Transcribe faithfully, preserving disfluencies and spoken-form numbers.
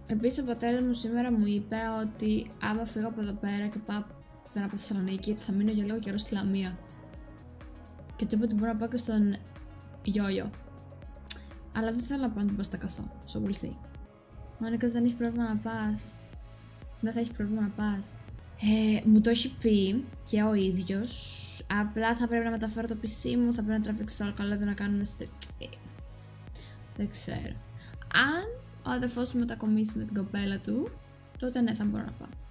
Επίσης ο πατέρας μου σήμερα μου είπε ότι άμα φύγω από εδώ πέρα και πάω ξανά από Θεσσαλονίκη, θα μείνω για λίγο καιρό στη Λαμία. Και του είπα ότι μπορώ να πάω και στον Γιώγιο. Αλλά δεν θέλω να πάω να τον παστακαθώ, so we'll see. Μόνικας, δεν έχει πρόβλημα να πας. Δεν θα έχει πρόβλημα να πας. Ε, μου το έχει πει και ο ίδιος. Απλά θα πρέπει να μεταφέρω το πι σι μου, θα πρέπει να τραβήξω το άλλο καλό, να κάνουμε στρι... Δεν ξέρω. Αν ο αδερφός μου μετακομίσει με την κοπέλα του, τότε ναι, θα μπορώ να πάω.